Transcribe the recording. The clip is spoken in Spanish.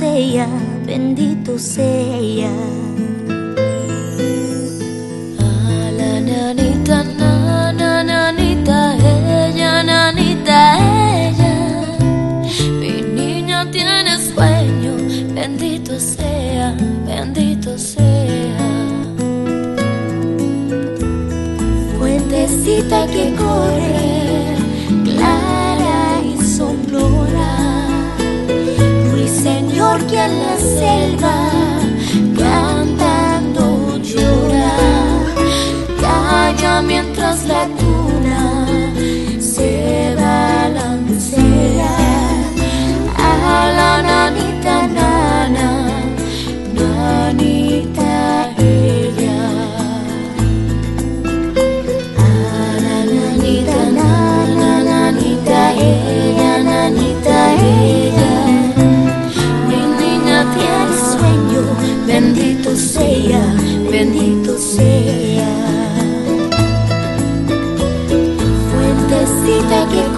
sea, bendito sea. A la nanita, nanita, ella. Mi niña tiene sueño, bendito sea, bendito sea. Fuentecita que corre, clara y sonora, ruiseñor que en la selva cantando llora, calla mientras la cuna se balancea. A la nanita, nanita ella. A la nanita, nanita ella, nanita ella. Mi niña tiene sueño, bendito sea, bendito sea. Fuentecita que